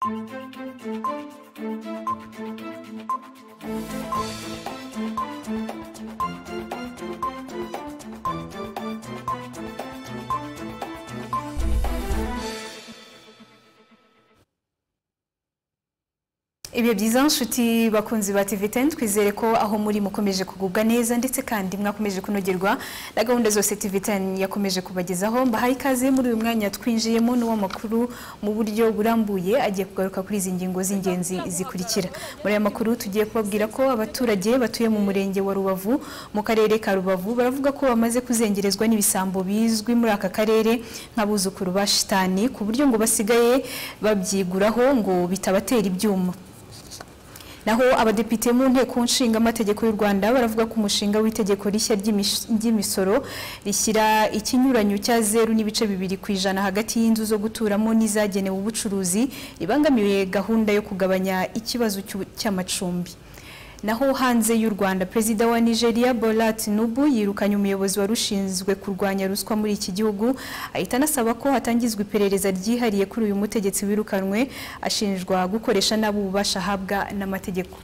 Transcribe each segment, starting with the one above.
Ibihe byiza nshuti bakunzi ba TV10 twizere ko aho muri mukomeje kugubwa neza ndetse kandi mwakomeje kunogerwa na gahunda zose TV10 yakomeje kubagezaho. Mbahaye ikaze muri uyu mwanya twinjiyemo n'uwo makuru mu buryo burambuye agiye kugaruka kuri izi ngingo z'ingenzi zikurikira. Muri aya makuru tugiye kubabwira ko abaturage batuye mu murenge wa Rubavu mu karere ka Rubavu baravuga ko bamaze kuzengerezwa n'ibisambo bizwi muri aka karere nk'abuzukuru ba shitani ku buryo ngo basigaye babyiguraho ngo bitabatera ibyuma. Naho abadepite mu nteko nshinga amategeko y'u Rwanda baravuga ko umushinga w'itegeko rishya ry'imisoro rishyira ikinyuranyo cya 0.2% hagati y'inzu zo guturamo n'izagenewe ubucuruzi ribangamiye gahunda yo kugabanya ikibazo cy'amacumbi. Naho hanze y'u Rwanda Perezida wa Nigeria Bola Tinubu yirukanye umuyobozi warushinzwe kurwanya ruswa muri iki gihugu ahita anasaba ko hatangizwa iperereza ryihariye kuri uyu mutegetsi wirukanwe ashinjwa gukoresha nabi ububasha ahabwa n'amategeko.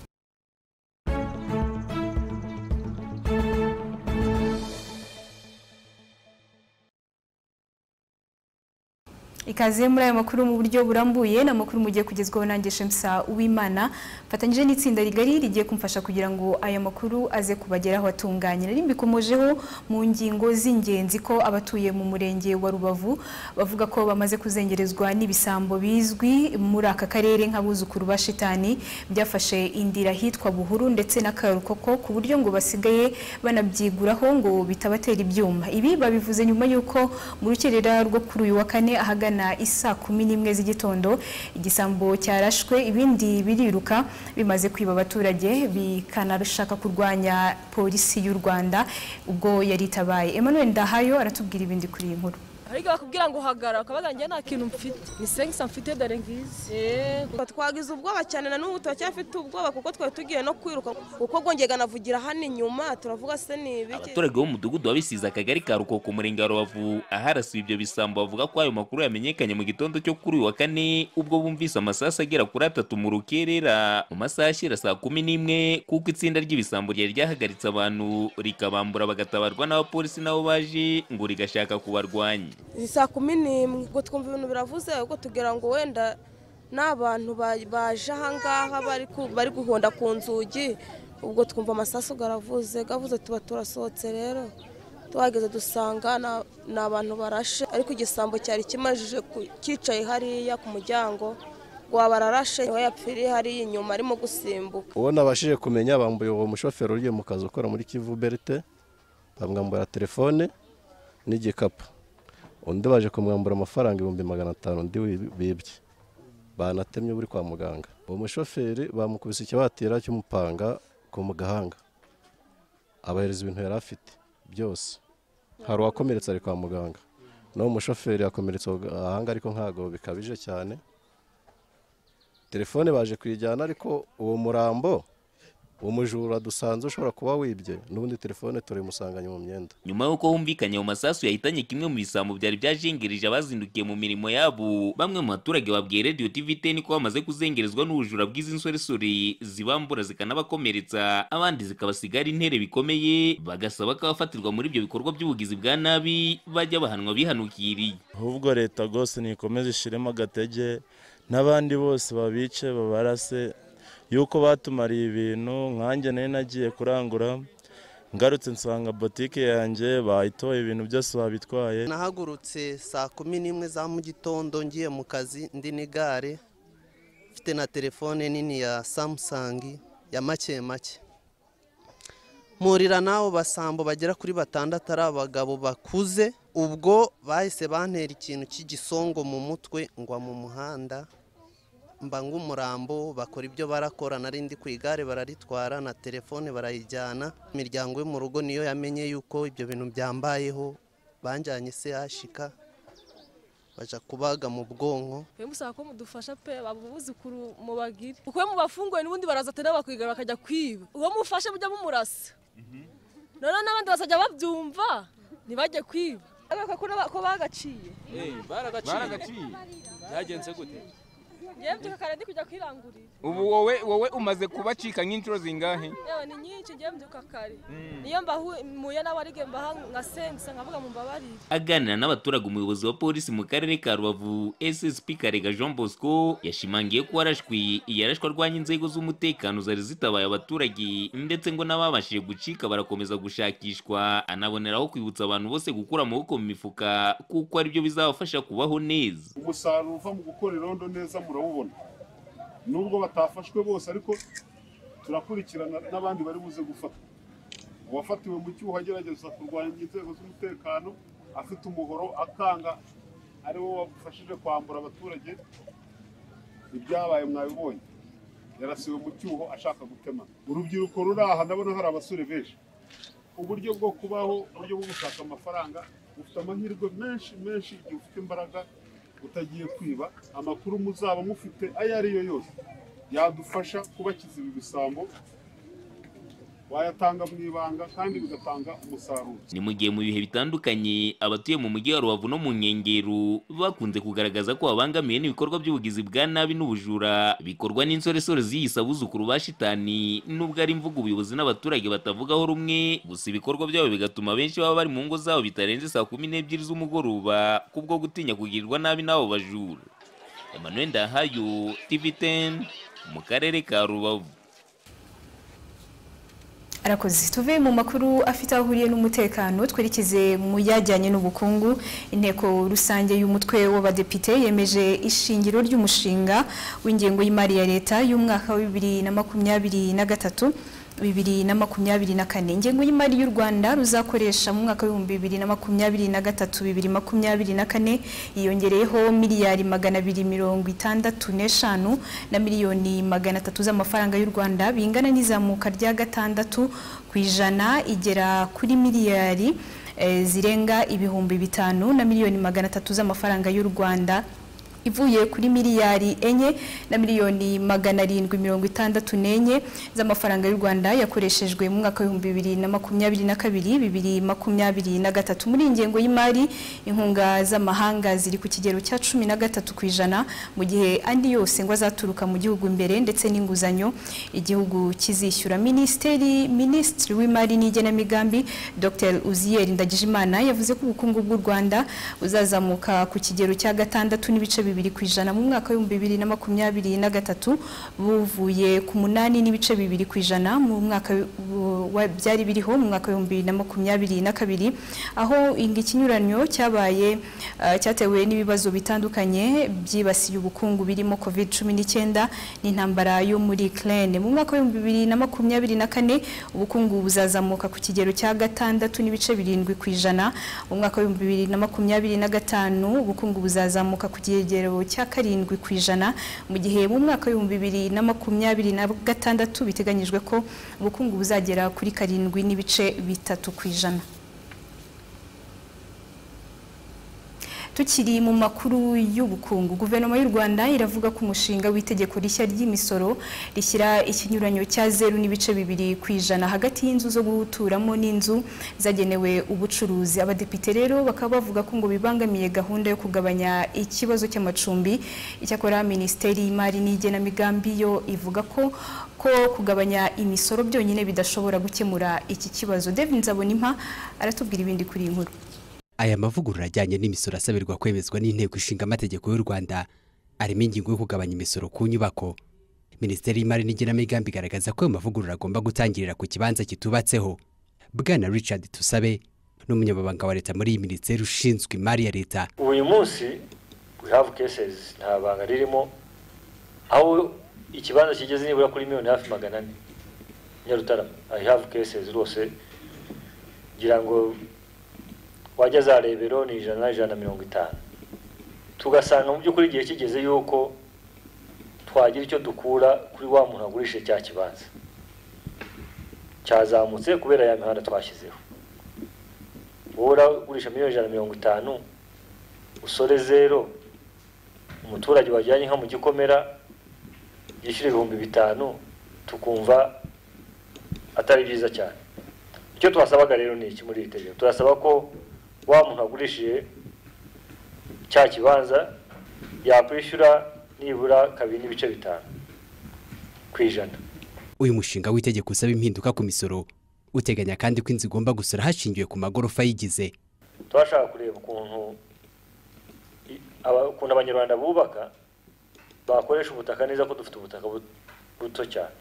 Ikaze muri aya makuru mu buryo burambuye na makuru mugiye kugezwaho nanjye Shemsa Uwimana fatanyije n'itsinda rigari rigiye kumfasha kugira ngo aya makuru aze kubageraho atunganye. Nari mbikomojeho mu ngingo z'ingenzi ko abatuye mu murenge wa Rubavu bavuga ko bamaze kuzengerezwa n'ibisambo bizwi muri aka karere nk'abuzukuru ba shitani byafashe indira hitwa Buhuru ndetse n'Akarukoko ku buryo ngo basigaye banabyiguraho ngo bitabatera ibyuma. Ibi babivuze nyuma yuko mu rukerera rwo kuri uyu wa kane ahagana isa 11 z'igitondo igisambo cyarashwe ibindi biriruka bimaze kwiba abaturage bikanarashaka kurwanya polisi y'u Rwanda ubwo yaritabaye. Emmanuel Ndahayo aratubwira ibindi kuri iyi nkuru. Ariko bakubwira ngo hagara ukabagangiye nta kintu mfite ni 500 mfite dare ngize twagize ubwoba cyane na n'ubu twacyafite ubwoba kuko twaye tugiye no kwiruka kuko gongega navugira hano inyuma turavuga se ni ibiki. Abaturage bo mu mudugudu wabisiza akagari ka Rukoko mu murenge wa Rubavu aharasiwe ibyo bisambo bavuga ko ayo makuru yamenyekanye mu gitondo cyo kuri uyu wa kane ubwo bumvise amasasa agera kuri 3 mu rukerera mu masaha ashira saa 11 kuko itsinda ry'ibisambo ryari ryahagaritse abantu rikabambura bagatabarwa n'abapolisi nabo baje ngo rigashaka kubarwanya. Saa 11 ngo twumva ibintu biravuze ubwo tugera ngo wenda n'abantu baje ahangaha bari guhonda ku nzugi ubwo twumva amasaso garavuze tuba turasohotse rero tuhageze dusanga n'abantu barashe ariko igisambo cyari kimajije kicaye hariya ku muryango gwabararashe yapfiriye hari inyuma arimo gusimbuka. Uwo nabashije kumenya bambuye uwo mushoferi uriye mu kazi ukora muri Kivu Berite bamwambura telefone n'igikapu. Undi baje kumwambura amafaranga 500 ndi bibye banatemye buri kwa muganga. Uwo mushoferi bamukubise ikibatira cy'umupanga ku mugahanga abahereza ibintu yari afite byose. Hari wakomeretse ari kwa muganga no mushoferi yakomeretse ahanga ariko ntago bikabije cyane. Telefone baje kwijyana ariko uwo murambo umujura dusanze ushobora kuba wibye n'ubundi telefone turi musanganye mu myenda. Nyuma yuko humvikanye mu masasu yahitanye kimwe mu bisambo byari byajengereje abazindukiye mu mirimo yabo bamwe mu baturage babwiye Radio TV10 ko bamaze kuzengerezwa n'ubujura bw'izi nsoresore zibambura zikanabakomeretsa abandi zikabasigara intere bikomeye bagasaba ko abafatirwa muri ibyo bikorwa by'ubugizi bwa nabi bajya bahanwa bihanukiriye. Ahubwo leta gose nikomeze ishiremo agatege n'abandi bose babice babarase yuko batumariye ibintu nkanjye nari nagiye kurangura ngarutse nsanga boutique yanjye bayitoye ibintu byose babitwaye. Nahagurutse saa 11 za mu gitondo ngiye mu kazi ndi n'igare mfite na telefone nini ya Samsung ya make murira nawo basambo bagera kuri 6 ari abagabo bakuze ubwo bahise bantera ikintu cy'igisongo mu mutwe ngwa mu muhanda mbanga umurambo bakora ibyo barakora narindi ku igare bararitwara na telefone barayijyana. Imiryango yo mu rugo niyo yamenye yuko ibyo bintu byambayeho banjanye se ashika baja kubaga mu bwonko. Musaba ko mudufasha pe babuzukuru mu bagire uko mu bafunguye n'ubundi baraza tera bakwigara bakajya kwiba uwo mufashe mujya mumurasa none n'abandi basajya babyumva ntibajye kwiba ko bagaciye baragaciye byagenze gute ngiye mbyuka kare ndi kujya kwirangurira. Ubu wowe umaze kubacika nk'inshuro zingahe? Yewe ni nyinshi ngiye mbyuka kare. Niyo mbahuye n'abarige mbaha ngasengisa nkavuga mu mbabarire. Aganira n'abaturage, umuyobozi wa polisi mu karere ka Rubavu SSP Karega Jean Bosco yashimangiye ko yarashwe arwanya inzego z'umutekano zari zitabaye abaturage, ndetse ngo n'ababashije gucika barakomeza gushakishwa. Anaboneraho kwibutsa abantu bose gukura amaboko mu mifuka kuko ari byo bizabafasha kubaho neza. Umusaruro uva mu gukora irondo neza murawubona, nubwo batafashwe bose ariko turakurikirana n'abandi bari buze gufatwa. Uwafatiwe mu cyuho agerageza kurwanya inzego z'umutekano afite umuhoro akanga, ari wo wafashije kwambura abaturage. Ibyabaye mwabibonye, yarasiwe mu cyuho ashaka gutema. Urubyiruko ruraha ndabona hari abasore benshi, uburyo bwo kubaho, uburyo bwo gushaka amafaranga, ufite amahirwe menshi igihe ufite imbaraga utagiye kwiba. Amakuru muzaba mufite ayo ariyo yose yadufasha kubakiza ibi bisambo, wayatanga mu ibanga kandi bigatanga umusaruro. Ni mu gihe mu bihe bitandukanye abatuye mu mujyi wa Rubavu no mu nkengero bakunze kugaragaza ko babangamiye n'ibikorwa by'ubugizi bwa nabi n'ubujura bikorwa n'insoresore ziyisa abuzukuru ba shitani. Nubwo ari imvugo ubuyobozi n'abaturage batavugaho rumwe, gusa ibikorwa byabo bigatuma benshi baba bari mu ngo zabo bitarenze saa 12 z'umugoroba kubwo gutinya kugirirwa nabi n'abo bajura. Emmanuel Ndahayo, TV10 mu karere ka Rubavu. Arakoze. Tuve mu makuru afite ahuriye n'umutekano twerekeze mu yajyanye n'ubukungu. Inteko rusange y'umutwe w'abadepite yemeje ishingiro ry'umushinga w'ingengo y'imari ya leta y'umwaka wa 2023 2024. Ingengo y'imari y'u Rwanda ruzakoresha mu mwaka wa 2023-2024 yiyongereyeho miliyari 265 na miliyoni 300 z'amafaranga y'u Rwanda, bingana n'izamuka rya 6% igera kuri miliyari zirenga ibihumbi 5 na miliyoni 300 z'amafaranga y'u Rwanda, ivuye kuri miliyari 4 na miliyoni 764 z'amafaranga y'u Rwanda yakoreshejwe mu mwaka wa 2022-2023. Muri ingengo y'imari inkunga z'amahanga ziri ku kigero cya 13%, mu gihe andi yose ngo azaturuka mu gihugu imbere ndetse n'inguzanyo igihugu kizishyura. Minisitiri w'imari n'igenamigambi Dr Uziel Ndagijimana yavuze ko ubukungu bw'u Rwanda buzazamuka ku kigero cya 6.2% mu mwaka wa 2023 buvuye ku 8.2% mu mwaka byari biriho mu mwaka wa 2022, aho ikinyuranyo cyatewe n'ibibazo bitandukanye byibasiye ubukungu birimo COVID-19 n'intambara yo muri Ukraine. Mu mwaka wa 2024 ubukungu buzazamuka ku kigero cya 6.7%. Mu mwaka wa 2025 ubukungu buzazamuka ku kigero cya 7%, mu gihe mu mwaka wa 2026 biteganyijwe ko ubukungu buzagera kuri 7.3%. Tukiri mu makuru y'ubukungu, guverinoma y'u Rwanda iravuga ko umushinga w'itegeko rishya ry'imisoro rishyira ikinyuranyo cya 0.2% hagati y'inzu zo guturamo n'inzu zagenewe ubucuruzi. Abadepite rero bakaba bavuga ko ngo bibangamiye gahunda yo kugabanya ikibazo cy'amacumbi. Icyakora Minisiteri y'Imari n'Igenamigambi yo ivuga ko kugabanya imisoro byonyine bidashobora gukemura iki kibazo. David Nzabonimpa aratubwira ibindi kuri iyi nkuru. Aya mavugurura ajyanye n'imisoro asabirwa kwemezwa n'inteko ishinga amategeko y'u Rwanda arimo ingingo yo kugabanya imisoro ku nyubako. Minisiteri y'Imari n'Igenamigambi igaragaza ko ayo mavugurura agomba gutangirira ku kibanza kitubatseho. Bwana Richard Tusabe n'umunyamabanga wa leta muri iyi minisiteri ushinzwe imari ya leta. Uyu munsi we have cases nta banga ririmo, aho ikibanza kigeze nibura kuri miliyoni hafi 400 Nyarutarama. I have cases rwose gira ngo wajya za rebero ni 150, tugasanga mu by'ukuri igihe kigeze yuko twagira icyo dukura kuri wa muntu agurishe cya kibanza cyazamutse kubera ya mihanda twashyizeho. Bora ugurisha miliyoni 150 usore zero, umuturage wajyanye nka mu Gikomera yishyura 5,000, tukumva atari byiza cyane. Icyo twasabaga rero ni iki muri itegeko? Turasaba ko wa muntu agurishije cya kibanza yakwishyura nibura 2.5 kw'ijana. Uyu mushinga w'itegeko usaba impinduka ku misoro uteganya kandi ko inzu igomba gusora hashingiwe ku magorofa yigize. Twashaka kureba ukuntu abanyarwanda bubaka bakoresha ubutaka neza, ko dufite ubutaka buto cyane.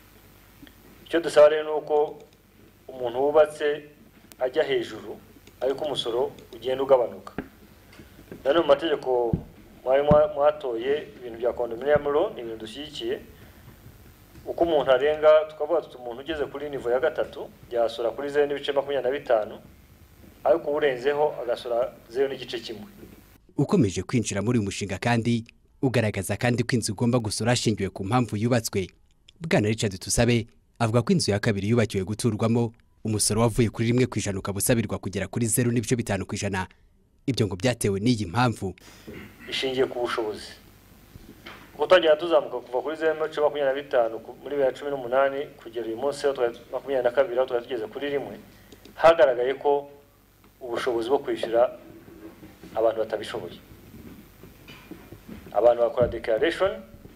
Icyo dusaba rero nuko umuntu wubatse ajya hejuru ariko umusoro ugenda ugabanuka. Nano mu mategeko mwatoye ibintu bya condominium law ni ibintu dushyigikiye. Uko umuntu arenga tukavuga tuti umuntu ugeze kuri nivo ya 3 yasora kuri 0.25 ariko urenzeho agasora 0.1. Ukomeje kwinjira muri uyu mushinga kandi ugaragaza kandi ko inzu igomba gusora hashingiwe ku mpamvu yubatswe. Bwana Richard Tusabe avuga ko inzu ya kabiri yubakiwe guturwamo umusoro wavuye kuri 1% ukabusabirwa kugera kuri 0.5%. Ibyo ngo byatewe n'iyi mpamvu ishingiye ku bushobozi. Gutangira tuzamuka kuva kuri 0.25 muri 2018 kugera uyu munsi wa 2022 aho tugeze kuri 1, hagaragaye ko ubushobozi bwo kwishyura abantu batabishoboye. Abantu bakora declaration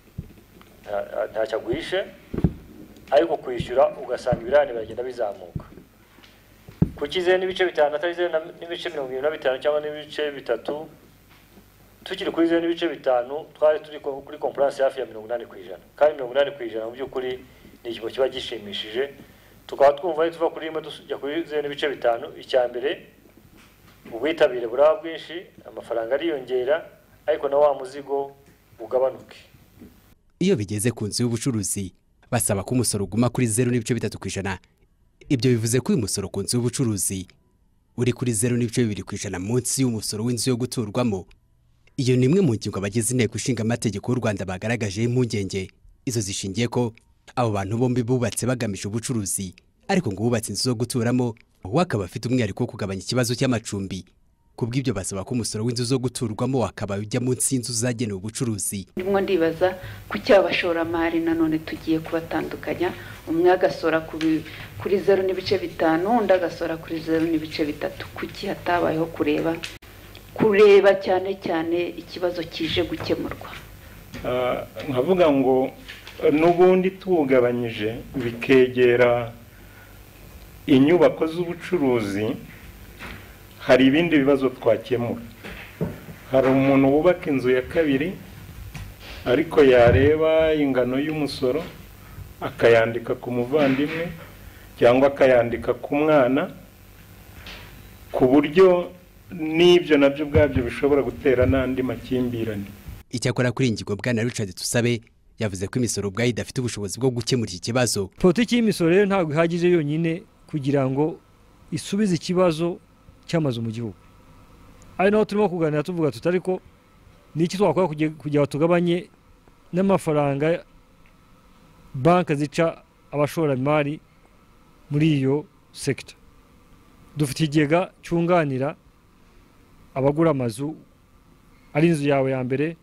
nta cyagwishe ariko kwishyura ugasanga ibirane bagenda bizamuka. Kukize n'ibice 5 atari n'ibice 25 cyangwa n'ibice 3, tukiri kuri 5 twari turi kuri compliance hafi ya 80%. Kandi 80% mu by'ukuri ni ikigo kiba gishimishije. Tukaba twumva tuva kuri 1 tujya kuri 5%. Icyambere ubwitabire buraba bwinshi, amafaranga ariyongera ariko na wa muzigo ugabanuke. Iyo bigeze ku nzu y'ubucuruzi basaba ko umusoro uguma kuri 0.3%. Ibyo bivuze ko uyu musoro ku nzu y'ubucuruzi uri kuri 0.2% munsi y'umusoro w'inzu yo guturwamo. Iyo ni imwe mu ngingo abagize inteko ishinga amategeko y'u Rwanda bagaragaje impungenge. Izo zishingiye ko abo bantu bombi bubatse bagamije ubucuruzi ariko ngo bubatse inzu zo guturamo wakaba afite umwihariko wo kugabanya ikibazo cy'amacumbi. Kubw'ibyo basaba ko umusoro w'inzu zo guturwamo wakaba ujya munsi y'inzu zagenewe ubucuruzi. Ndimo ndibaza ku cy'abashoramari nanone tugiye kubatandukanya, umwe agasora kuri 0.5 undi agasora kuri 0.3. Kuki hatabayeho kureba cyane cyane ikibazo kije gukemurwa? Nkavuga ngo n'ubundi tugabanyije bikegera inyubako z'ubucuruzi, hari ibindi bibazo twakemura. Hari umuntu wubaka inzu ya kabiri ariko yareba ingano y'umusoro akayandika ku muvandimwe cyangwa akayandika ku mwana, ku buryo n'ibyo nabyo bwabyo bishobora gutera n'andi makimbirane. Icyakora kuri ingingo Bwana Richard Tusabe yavuze ko imisoro ubwayo idafite ubushobozi bwo gukemura iki kibazo. Politiki y'imisoro rero ntabwo ihagije yonyine kugira ngo isubize ikibazo cy'amazu mu gihugu. Ari naho turimo kuganira tuvuga tutari ko niki twakora kugira tugabanye n'amafaranga banka zica abashoramari muri iyo sector. Dufite igega cyunganira abagura amazu ari inzu yawe ya mbere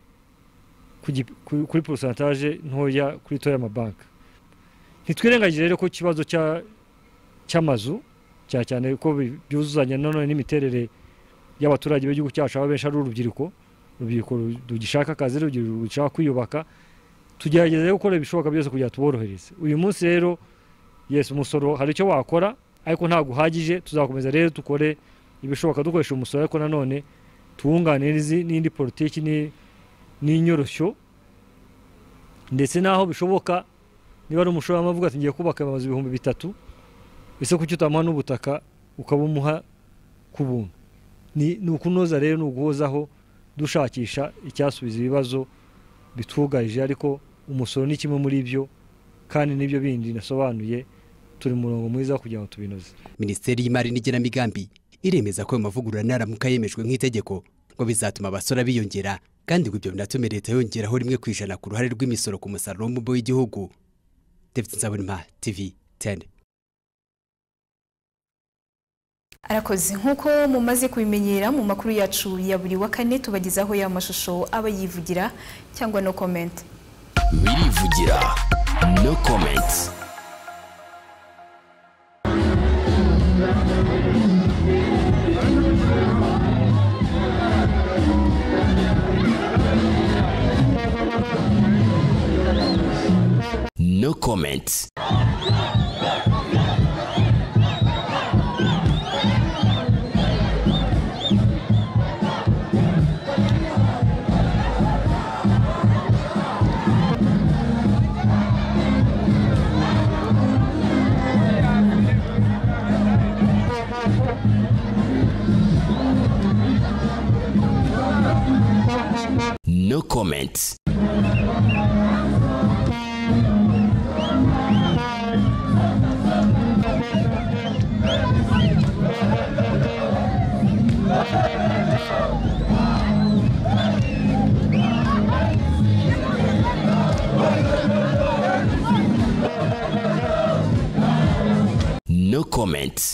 kuri pourcentage ntoya kuri toya amabanka. Ntitwirengagije rero ko ikibazo cy'amazu cyane ko byuzuzanya none n'imiterere y'abaturage b'igihugu cyacu aba benshi ari urubyiruko rugishaka akazi, rushaka kwiyubaka. Tugerageza gukora ibishoboka byose kugira tuborohereze. Uyu munsi rero yes umusoro hari icyo wakora ariko ntabwo uhagije. Tuzakomeza rero tukore ibishoboka dukoresha umusoro ariko nanone tuwunganire n'indi politiki n'inyoroshyo, ndetse naho bishoboka niba ari umushoramari avuga ati ngiye kubaka amazu 3,000 ese kuki utamuha n'ubutaka ukabumuha ku buntu. Ni ukunoza rero n'uguhozaho dushakisha icyasubiza ibibazo bitugarije, ariko umusoro ni kimwe muri byo kandi nibyo bindi nasobanuye turi mu murongo mwiza kugira ngo tubinoze. Minisiteri y'Imari n'Igenamigambi iremeza ko amavugurura naramuka yemejwe nk'itegeko ngo bizatuma abasora biyongera kandi ngo ibyo binatume leta yongeraho 1% ku ruhare rw'imisoro ku musaruro w'umubumbe w'igihugu. David Nzabonimpa, TV 10. Arakoze nk'uko mumaze kubimenyera mu makuru yacu ya buri wa kane tubagezaho ya mashusho aba yivugira cyangwa no comment. Birivugira no comment. no comment. No comment. No comment.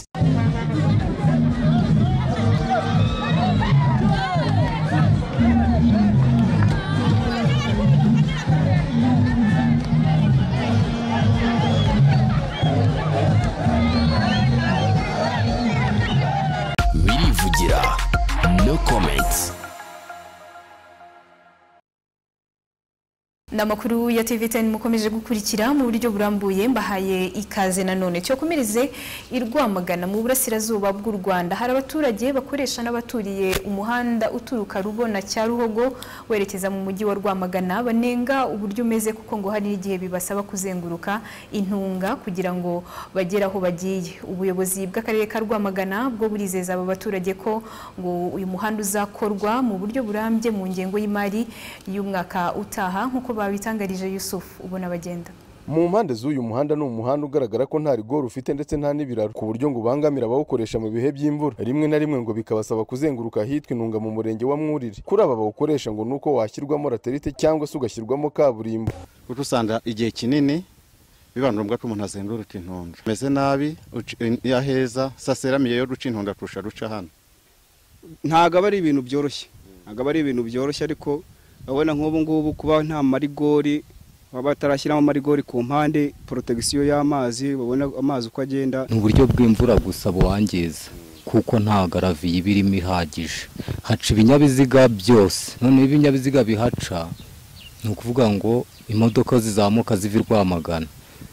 Wirivugira. No comment. Namakuru ya TV10 mukomeje gukurikira mu buryo burambuye mbahaye ikaze nanone cyo komereze irwamagana mu burasirazuba bw'u Rwanda hari abaturage bakoresha n'abaturiye umuhanda uturuka Rubona cya Ruhogo werekeza mu mujyi wa Rwamagana banenga uburyo umeze kuko ngo hari igihe bibasaba kuzenguruka intunga kugira ngo bagere aho bagiye ubuyobozi bw'akarere ka Rwamagana bwo burizeza aba baturage ko ngo uyu muhanda uzakorwa mu buryo burambye mu ngengo y'imari y'umwaka utaha nkuko babitangarije Yusuf ubona bagenda mu mpande z'uyu muhanda ni umuhanda ugaragara ko nta rigoro ufite ndetse nta n'ibiraro ku buryo ngo bangamira abawukoresha mu bihe by'imvura rimwe na rimwe ngo bikabasaba kuzenguruka hitwa intunga mu murenge wa Mwurire kuri aba bawukoresha ngo nuko washyirwamo laterite cyangwa se ugashyirwamo kaburimbo kuko usanga igihe kinini biba ngombwa ko umuntu azenguruka intunga meze nabi yaheza saseramiye yo ruca intunga kurusha ruca hano ntago ari ibintu byoroshye ariko abona nk'ubu ngubu kuba nta marigori batarashyiramo marigori ku mpande protection y'amazi babona amazi uko agenda mu buryo bw'imvura gusa buwangiza kuko nta garaviye birimo ihagije haca ibinyabiziga byose none ibinyabiziga bihaca ni ukuvuga ngo imodoka zizamuka ziva Rwamagana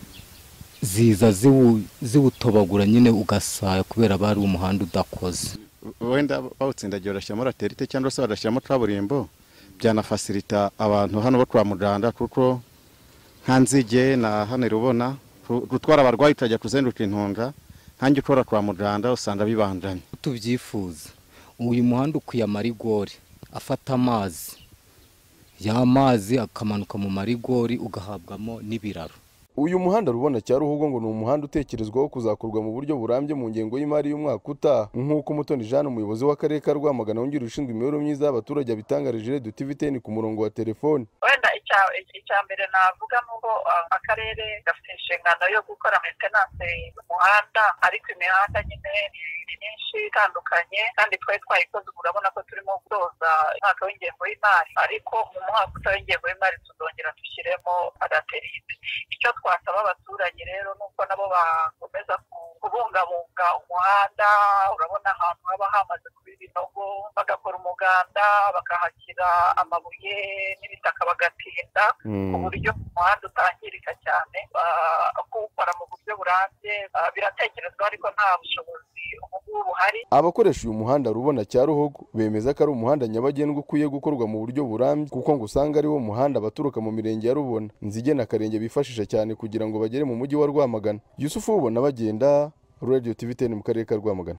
ziza ziwutobagura nyine ugasaya kubera bari umuhanda udakoze wenda bawutsindagiye barashyiramo laterite cyangwa se barashyiramo kaburimbo byanafasirita abantu hano bo kwa muganda kuko nka Nzige na hano Rubona gutwara abarwayi utajya kuzenduka intunga nkanjye ukora kwa muganda usanga bibandanye tubyifuza uyu muhanda ukwiye amarigori afata amazi y'amazi akamanuka mu marigori ugahabwamo n'ibiraro uyu muhanda Rubona cya Ruhogo ngo ni umuhanda utekerezwaho kuzakorwa mu buryo burambye mu ngengo y'imari y'umwaka utaha nk'uko Mutoni Jean umuyobozi w'akarere ka Rwamagana wungirije ushinzwe imibereho myiza y'abaturage abitangarije TV10 ku murongo wa telefone wenda icya mbere navuga nuko akarere gafite inshingano yo gukora maintenance y'umuhanda ariko imihanda nyine myinshi itandukanye kandi twayikoze urabona ko turimo gusoza umwaka w'ingengo y'imari ariko mu mwaka utaha w'ingengo y'imari tuzongera dushyiremo laterite icyo twasaba abaturage rero nuko nabo bakomeza kubungabunga umuhanda urabona ahantu haba hamaze kuba ibinogo bagakora umuganda bakahashyira amabuye n'ibitaka bagatinda ku buryo umuhanda utangirika cyane kuwukora mu buryo burambye biratekerezwa ariko nta bushobozi ubu buhari abakoresha uyu muhanda Rubona cya Ruhogo bemeza ko ari umuhanda nyabagendwa ukwiye gukorwa mu buryo burambye kuko ngo usanga ari wo muhanda abaturuka mu mirenge ya Rubona Nzige na Karenge bifashisha cyane kugira ngo bagere mu mujyi wa Rwamagana Yusuf ubona bagenda Radio TV10 mu karere ka Rwamagana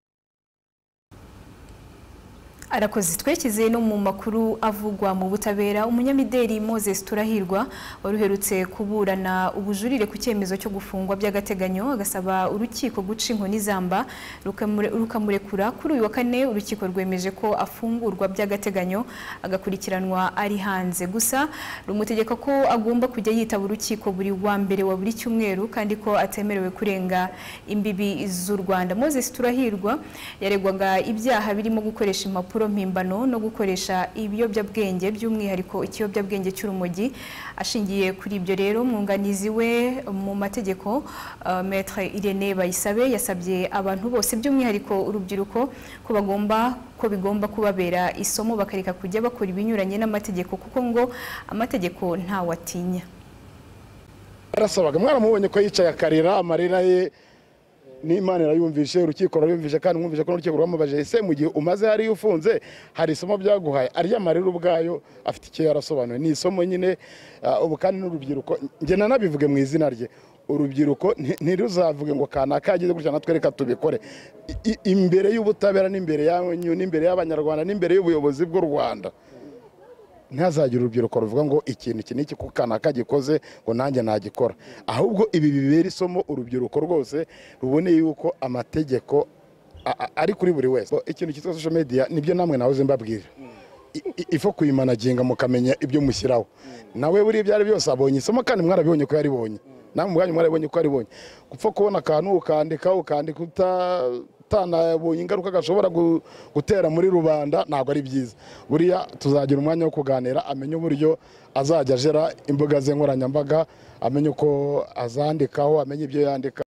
Arakoze twekize no mu makuru avugwa mu butabera umunyamideli Moses Turahirwa waruherutse kuburana ubujurire ku cyemezo cyo gufungwa by'agateganyo agasaba urukiko guca inkoni zamba rukamurekura kuri uyu wa kane urukiko rwemeje ko afungurwa by'agateganyo agakurikiranwa ari hanze gusa rumutegeka ko agomba kujya yitaba urukiko buri wa mbere wa buri cyumweru kandi ko atemerewe kurenga imbibi z'u Rwanda Moses Turahirwa yaregwaga ibyaha birimo gukoresha impapuro mpimbano no gukoresha ibiyobyabwenge by'umwihariko ikiyobyabwenge cy'urumogi ashingiye kuri ibyo rero mwunganizi we mu mategeko Maître Irene Bayisabe yasabye abantu bose by'umwihariko urubyiruko ko bigomba kubabera isomo bakareka kujya bakora ibinyuranye n'amategeko kuko ngo amategeko ntawatinya arasabaga mwaramubonye ko yicaye akarira amarira ye n'Imana irayumvishe urukiko rurayumvishe kandi mwumvishe ko urukiko rwamubaje ese mu gihe umaze hari ufunze hari isomo byaguhaye arya amarira ubwayo afite icyo yarasobanuye ni isomo nyine ubu kandi n'urubyiruko nge nanabivuge mu izina rye urubyiruko ntiruzavuge ngo kanaka yagize gutya natwe reka tubikore imbere y'ubutabera n'imbere yanyu n'imbere y'abanyarwanda n'imbere y'ubuyobozi bw'u Rwanda ntazagira urubyiruko ruvuga ngo ikintu iki n'iki kuko kanaka gikoze ngo nanjye nagikora ahubwo ibi bibera isomo urubyiruko rwose rubone yuko amategeko ari kuri buri wese ikintu cyitwa social media nibyo namwe nahoze mbabwira ifo kuyimanaginga mukamenya ibyo mushyiraho nawe buri byari byose abonye isomo kandi mwarabibonye ko yaribonye namwe mwanyu mwarabonye ko yaribonye gupfa kubona akantu ukandika utanabonye ingaruka gashobora gutera muri rubanda ntabwo ari byiza buriya tuzagira umwanya wo kuganira amenye uburyo azajya ajera imbuga ze nkoranyambaga amenye uko azandikaho amenye ibyo yandika.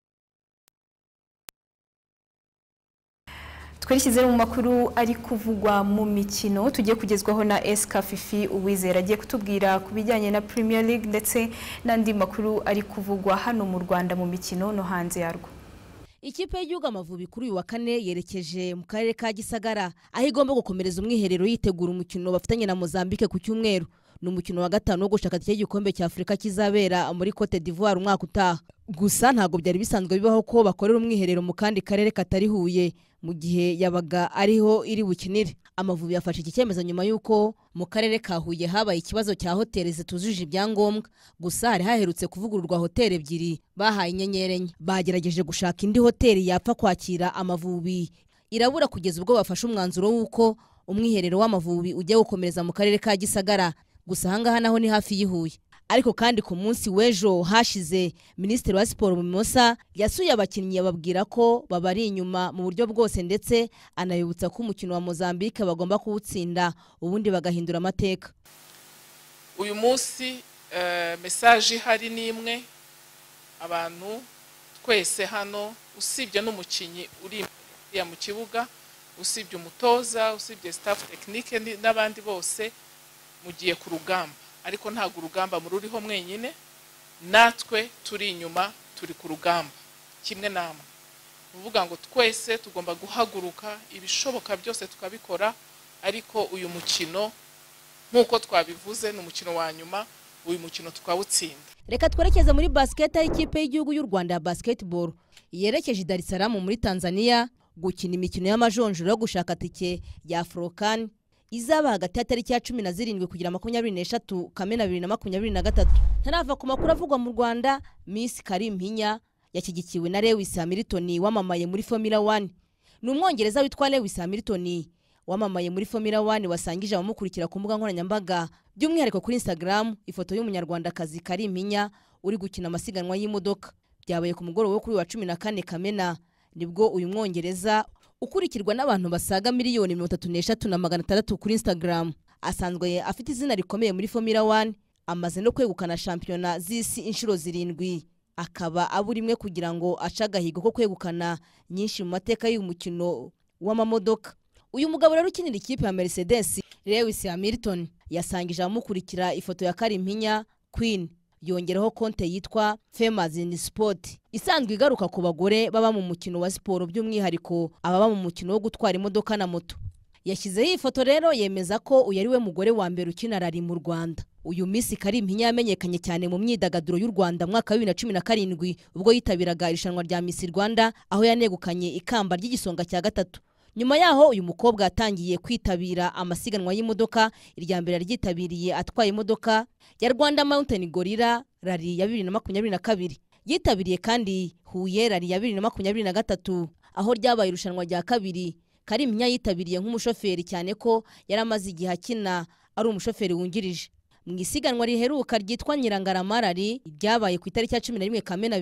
Twishyize mu makuru ari kuvugwa mu mikino tugiye kugezwaho na SK Fifi Uwizera agiye kutubwira ku bijyanye na Premier League ndetse n'andi makuru ari kuvugwa hano mu Rwanda mu mikino no hanze yarwo. Ikipe y'igihugu Amavubi kuri uyu wa kane yerekeje mu karere ka Gisagara aho igomba gukomereza umwiherero yitegura umukino bafitanye na Mozambique ku cyumweru. Ni umukino wa gatanu wo gushaka igikombe cya Afurika kizabera muri Cote d'Ivoire umwaka utaha. Gusa ntago byari bisanzwe bibaho ko bakorera umwiherero mu kandi karere katari Huye mu gihe yabaga ariho iri bukinire. Amavubi yafashe iki cyemezo nyuma yuko mu karere ka Huye habaye ikibazo cya hoteli zitujuje ibyangombwa. Gusa hari haherutse kuvugururwa hoteli ebyiri bahaye inyenyeri enye. Bagerageje gushaka indi hoteli yapfa kwakira Amavubi irabura kugeza ubwo bafashe umwanzuro w'uko umwiherero w'Amavubi ujya gukomereza mu karere ka Gisagara. Gusa ahangaha naho ni hafi y'Ihuye. Ariko kandi ku munsi w'ejo hashize Minisitiri wa Siporo Mumosa yasuye abakinnyi yababwira ko babari inyuma mu buryo bwose ndetse anayibutsa ko umukino wa Mozambique bagomba kuwutsinda ubundi bagahindura amateka. Uyu munsi message hari nimwe abantu twese hano usibye n'umukinnyi uri mu kibuga usibye umutoza usibye staff technique n'abandi bose mugiye ku rugamba ariko ntago urugamba mururiho mwenyine natwe turi inyuma turi ku rugamba kimwe namwe uvuga ngo twese tugomba guhaguruka ibishoboka byose tukabikora ariko uyu mukino nkuko twabivuze ni umukino wa nyuma uyu mukino tukawutsinda. Reka twerekeze muri basket y'ikipe y'igihugu y'u Rwanda ya basketball yerekeje Dar es Salaam muri Tanzania gukina imikino y'amajonjoro yo gushaka tike ya Afrocan izaba hagati ya tariki ya 17 kugira 23 Kamena 2023. Ntarava ku makuru avugwa mu Rwanda, Miss Karim Mpinya yashyigikiwe na Lewis Hamilton wamamaye muri Formula 1. Ni umwongereza witwa Lewis Hamilton wamamaye muri Formula 1 wasangije abamukurikira ku mbuga nkoranyambaga by'umwihariko kuri Instagram ifoto y'umunyarwandakazi Karim Mpinya uri gukina amasiganwa y'imodoka. Byabaye ku mugoroba wo kuri wa 14 Kamena nibwo uyu mwongereza ukurikirwa n'abantu basaga miliyoni 33,600 kuri Instagram. Asanzwe afite izina rikomeye muri Formula 1, amaze no kwegukana shampiyona z'isi inshuro 7. Akaba aburimwe kugira ngo acagahigo ko kwegukana nyinshi mu mateka y'umukino w'amamodoka. Uyu mugabo rero ukinira ikipe ya Mercedes, Lewis Hamilton, yasangije amukurikira ifoto ya Karim Mpinya Queen. Yongeraho konte yitwa Famous in Sport isanzwe igaruka ku bagore baba mu mukino wa siporo by'umwihariko ababa mu mukino wo gutwara imodoka na moto. Yashyizeho iyi foto rero yemeza ko uyu ari we mugore wa mbere ukina rally mu Rwanda. Uyu Miss Karim Mpinya yamenyekanye cyane mu myidagaduro y'u Rwanda mwaka wa 2017 ubwo yitabiraga irushanwa rya Miss Rwanda aho yanegukanye ikamba ry'igisonga cya gatatu. Nyuma yaho uyu mukobwa yatangiye kwitabira amasiganwa y'imodoka, irya mbere ryitabiriye atwaye imodoka ya Rwanda Mountain Gorilla Rally ya 2022. Yitabiriye kandi Huye Rally ya 2023 aho ryabaye irushanwa rya kabiri. Karim Mpinya yitabiriye nk'umushoferi cyane ko yaramaze igihe akina ari umushoferi wungirije. Mu isiganwa riheruka ryitwa Nyirangarama Rally ryabaye ku itariki ya 11 Kamena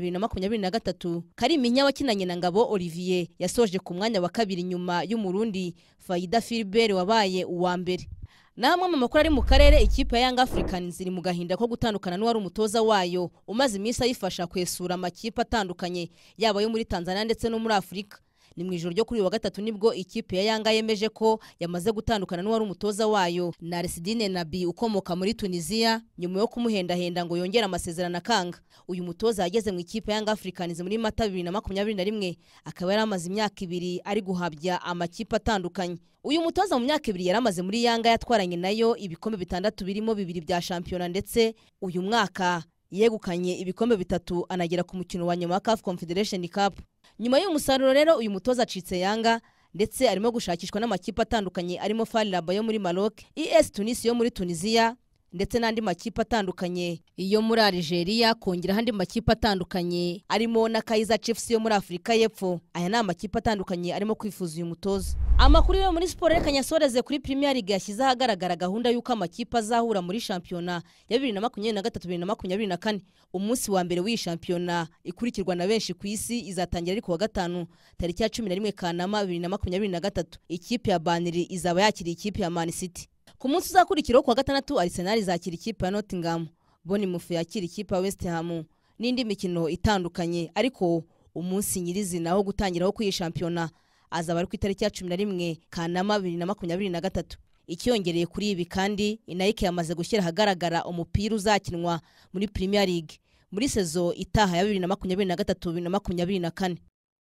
2023, Karim Mpinya wakinanye na Ngabo Olivier yasoje ku mwanya wa kabiri nyuma y'umurundi Faida Philbert wabaye uwa mbere. Namwe mu makuru ari mu karere ikipe ya Young Africans iri mu gahinda ko gutandukana n'uwari umutoza wayo umaze iminsi ayifasha kwesura amakipe atandukanye yaba yo muri Tanzania ndetse no muri Afrika. ni mu ijoro ryo kuri wa gatatu nibwo ikipe ya Yanga yemeje ko yamaze gutandukana n'uwari umutoza wayo Narsidine Nabi ukomoka muri Tunisia nyuma yo kumuhendahenda ngo yongere amasezerano akanga. Uyu mutoza yageze mu ikipe ya Young Africans muri Mata 2021 akaba yari amaze imyaka 2 ari guhabya amakipe atandukanye. Uyu mutoza mu myaka 2 yaramaze muri Yanga yatwaranye nayo ibikombe 6 birimo 2 bya shampiyona ndetse uyu mwaka yegukanye ibikombe 3 anagera ku mukino wa nyuma wa CAF Confederation Cup. Nyuma y'umusaruro rero uyu mutoza acitse Yanga ndetse arimo gushakishwa n'amakipe atandukanye arimo FAR Rabat yo muri Maroc, ES Tunis yo muri Tunisia ndetse n'andi makipe atandukanye iyo muri Algeria, kongera handi makipe atandukanye arimo na Kaizer Chiefs yo muri Afrika y'Epfo. Aya ni amakipe atandukanye arimo kwifuza uyu mutoza. Amakuru yo muri sport reka nyasoreze kuri Premier League yashyize ahagaragara gahunda y'uko amakipe azahura muri shampiyona ya 2023-2024. Umunsi wa mbere w'iyi shampiyona ikurikirwa na benshi ku isi izatangira ari ku wa gatanu tariki ya 11 Kanama 2023. Ikipe ya Burnley izaba yakiriye ikipe ya Man City. Ku munsi uzakurikiraho ku wa gatandatu Arsenal izakira ikipe ya Nottingham, Bournemouth yakira ikipe ya West Ham n'indi mikino itandukanye. Ariko umunsi nyirizina wo gutangiraho ku iyi shampiyona azaba ari ku itariki ya 11 Kanama 2023. Ikiyongereye kuri ibi kandi Nike yamaze gushyira ahagaragara umupira uzakinwa muri Premier League muri sezo itaha ya 2023-2024.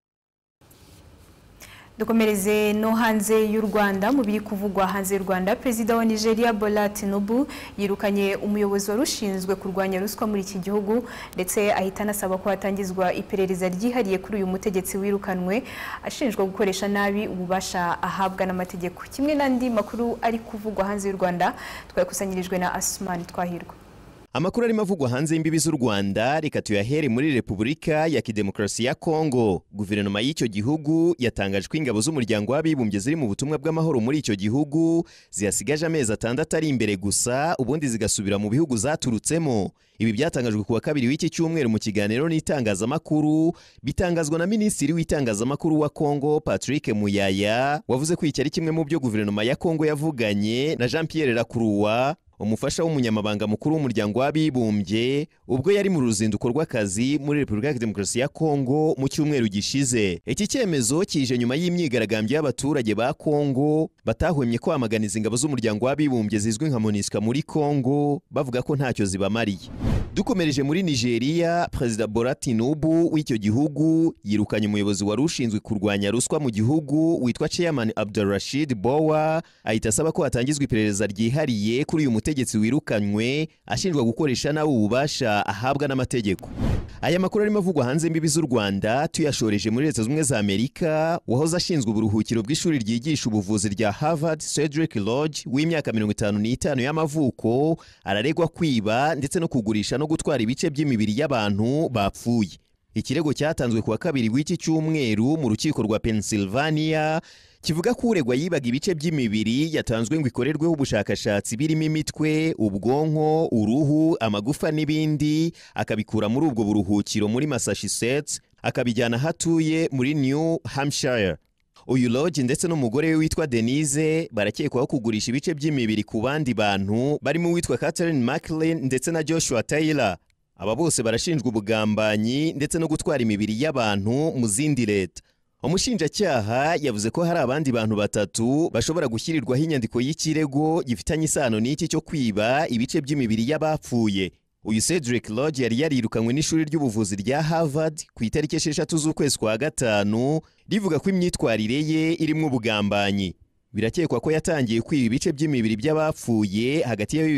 Dukomereze no hanze y'u Rwanda. Mu biri kuvugwa hanze y'u Rwanda, Perezida wa Nigeria Bola Tinubu yirukanye umuyobozi warushinzwe kurwanya ruswa muri iki gihugu ndetse ahita anasaba ko hatangizwa iperereza ryihariye kuri uyu mutegetsi wirukanwe ashinjwa gukoresha nabi ububasha ahabwa n'amategeko. Kimwe n'andi makuru ari kuvugwa hanze y'u Rwanda twakusanyirijwe na Asumani Twahirwa. Amakuru arimo avugwa hanze y'imbibi z'u Rwanda reka tuyahere muri Repubulika ya Kidemokarasi ya Kongo. Guverinoma y'icyo gihugu yatangaje ko ingabo z'umuryango w'abibumbye ziri mu butumwa bw'amahoro muri icyo gihugu zihasigaje amezi 6 ari imbere gusa ubundi zigasubira mu bihugu zaturutsemo. Ibi byatangajwe ku wa kabiri w'iki cyumweru mu kiganiro n'itangazamakuru, bitangazwa na Minisitiri w'itangazamakuru wa Kongo Patrick Muyaya, wavuze ko iki ari kimwe mu byo guverinoma ya Kongo yavuganye na Jean Pierre Lacroix, umufasha w'umunyamabanga mukuru w'umuryango w'abibumbye, ubwo yari mu ruzinduko rw'akazi muri Repubulika ya Demokarasi ya Kongo mu cyumweru gishize. Iki cyemezo kije nyuma y'imyigaragambyo y'abaturage ba Kongo batahwemye kwamaganiza ingabo z'umuryango w'abibumbye zizwi nka MONUSCO muri Kongo, bavuga ko ntacyo zibamariye. Dukomereje muri Nigeria, Perezida Bola Tinubu w'icyo gihugu yirukanye umuyobozi wari ushinzwe kurwanya ruswa mu gihugu witwa Chairman Abdulrashid Bowa, ahita asaba ko hatangizwa iperereza ryihariye kuri uyu mutegetsi wirukanywe ashinjwa gukoresha nawe ububasha ahabwa n'amategeko. Aya makuru arimo avugwa hanze y'imbibi z'u Rwanda tuyashoreje muri Leta Zunze za Amerika, wahoze ashinzwe uburuhukiro bw'ishuri ryigisha ubuvuzi rya Harvard Cedric Lodge w'imyaka 55 y'amavuko araregwa kwiba ndetse no kugurisha no gutwara ibice by'imibiri y'abantu bapfuye. Ikirego cyatanzwe ku wa kabiri w'iki cyumweru mu rukiko rwa Pennsylvania kivuga ko uregwa yibaga ibice by'imibiri yatanzwe ngo ikorerweho ubushakashatsi birimo imitwe, ubwonko, uruhu, amagufa n'ibindi, akabikura muri ubwo buruhukiro muri Massachusetts akabijyana hatuye muri New Hampshire. Uyu Lodge ndetse n'umugore we witwa Denise barakekwaho kugurisha ibice by'imibiri ku bandi bantu barimo witwa Catherine McLean ndetse na Joshua Taylor. Aba bose barashinjwa ubugambanyi ndetse no gutwara imibiri y'abantu mu zindi leta. Umushinjacyaha yavuze ko hari abandi bantu 3 bashobora gushyirirwaho inyandiko y'ikirego gifitanye isano n'iki cyo kwiba ibice by'imibiri y'abapfuye. Uyu Cedric Lodge yari yarirukanywe n'ishuri ry'ubuvuzi rya Harvard ku itariki 6 z'ukwezi kwa gatanu rivuga ko imyitwarire ye irimo ubugambanyi. Birakekwa ko yatangiye kwiba ibice by'imibiri by'abapfuye hagati ya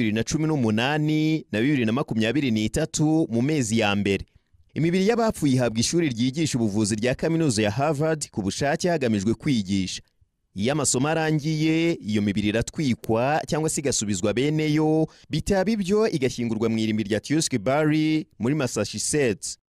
2018 na 2023 mu mezi ya mbere. Imibiri y'abapfuye ihabwa ishuri ryigisha ubuvuzi rya kaminuza ya Harvard ku bushake hagamijwe kwigisha. Iyo amasomo arangiye, iyo mibiri iratwikwa cyangwa se igasubizwa beneyo, bitaba ibyo igashyingurwa mu irimbi rya Tewksbury muri Massachusetts.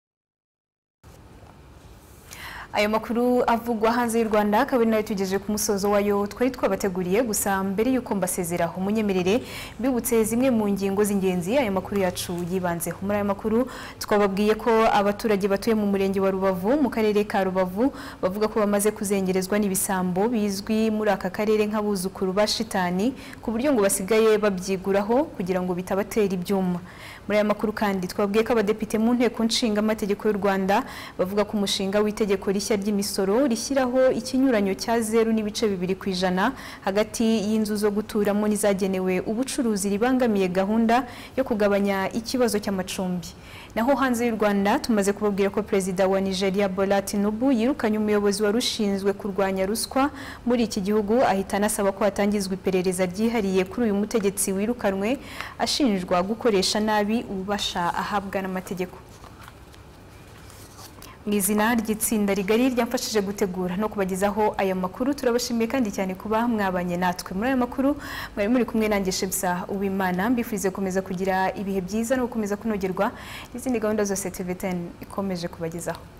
Ayo makuru avugwa hanze y'u Rwanda akaba nayo tugejeje ku musozo wayo twari twabateguriye. Gusa mbere yuko mbasezeraho munyemerere bibutse zimwe mu ngingo z'ingenzi ayo makuru yacu yibanzeho. Muri ayo makuru twababwiye ko abaturage batuye mu murenge wa Rubavu mu karere ka Rubavu bavuga ko bamaze kuzengerezwa n'ibisambo bizwi muri aka karere nk'abuzukuru ba shitani ku buryo ngo basigaye babyiguraho kugira ngo bitabatera ibyuma. Muri aya makuru kandi twabwiye ko abadepite mu nteko nshinga amategeko y'u Rwanda bavuga ko umushinga w'itegeko rishya ry'imisoro rishyiraho ikinyuranyo cya 0.2% hagati y'inzu zo guturamo n'izagenewe ubucuruzi ribangamiye gahunda yo kugabanya ikibazo cy'amacumbi. Naho hanze y'u Rwanda tumaze kubabwira ko Perezida wa Nigeria Bola Tinubu yirukanye umuyobozi warushinzwe kurwanya ruswa muri iki gihugu, ahita anasaba ko hatangizwa iperereza ryihariye kuri uyu mutegetsi wirukanwe ashinjwa gukoresha nabi ububasha ahabwa n'amategeko. Mu izina ry'itsinda rigari ryamfashije gutegura no kubagezaho aya makuru, turabashimiye kandi cyane kuba mwabanye natwe muri aya makuru. Mwari muri kumwe nanjye Shemsa Uwimana, mbifurize gukomeza kugira ibihe byiza no gukomeza kunogerwa n'izindi gahunda zose TV10 ikomeje kubagezaho.